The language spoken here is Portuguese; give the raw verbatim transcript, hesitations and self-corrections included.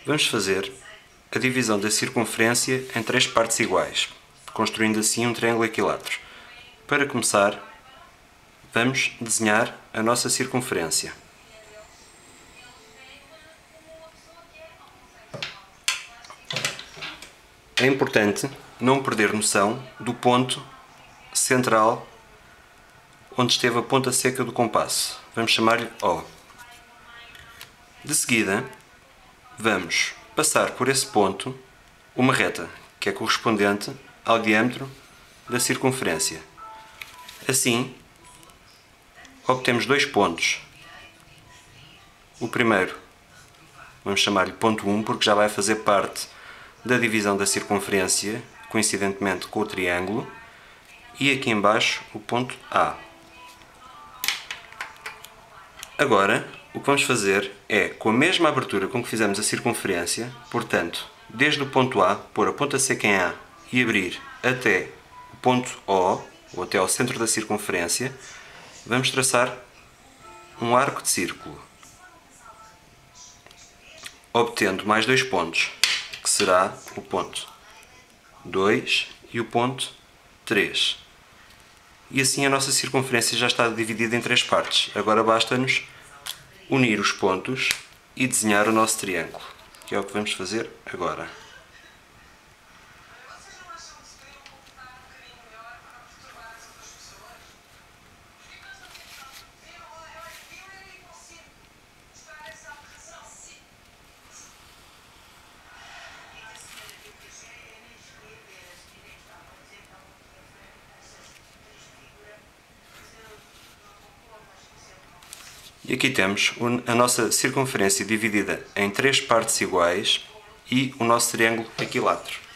Vamos fazer a divisão da circunferência em três partes iguais, construindo assim um triângulo equilátero. Para começar, vamos desenhar a nossa circunferência. É importante não perder noção do ponto central onde esteve a ponta seca do compasso. Vamos chamar-lhe O. De seguida, vamos passar por esse ponto uma reta, que é correspondente ao diâmetro da circunferência. Assim, obtemos dois pontos. O primeiro, vamos chamar-lhe ponto um, porque já vai fazer parte da divisão da circunferência, coincidentemente com o triângulo, e aqui embaixo o ponto A. Agora, o que vamos fazer é, com a mesma abertura com que fizemos a circunferência, portanto, desde o ponto A, pôr a ponta seca em A e abrir até o ponto O, ou até ao centro da circunferência, vamos traçar um arco de círculo, obtendo mais dois pontos, que será o ponto dois e o ponto três. E assim a nossa circunferência já está dividida em três partes. Agora basta-nos unir os pontos e desenhar o nosso triângulo, que é o que vamos fazer agora. E aqui temos a nossa circunferência dividida em três partes iguais e o nosso triângulo equilátero.